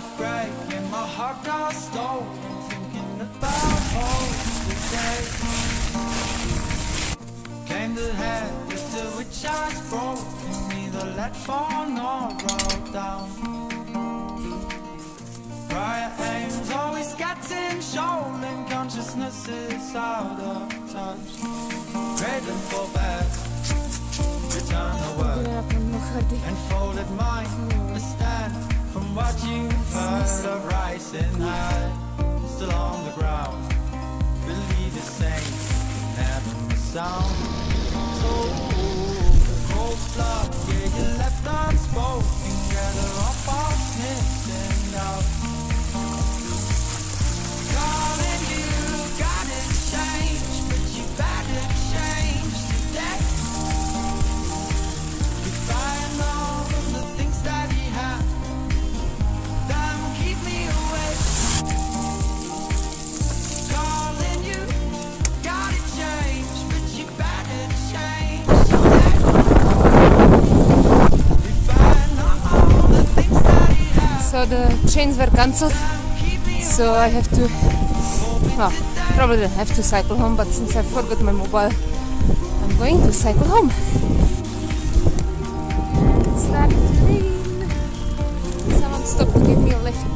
look great, and my heart got stolen, thinking about all the days. Came to head with the witch eyes broken, neither let fall nor roll down. Prior aims always getting shown, and consciousness is out of touch. Craving for bed, return the word, and folded mind, a stand from what you've heard of rising high. Still on the ground, believe the same, never the sound. So cold blood, yeah, you left unspoken, gather up all sniffing out. Calling you, gotta change, but you better change today. You find all of the things that you have, that will keep me away. Calling you, gotta change, but you better change today. You find all the things that you have. So the trains were cancelled, so I have to, well, probably have to cycle home, but since I forgot my mobile, I'm going to cycle home. It's starting to rain. Someone stopped to give me a lift.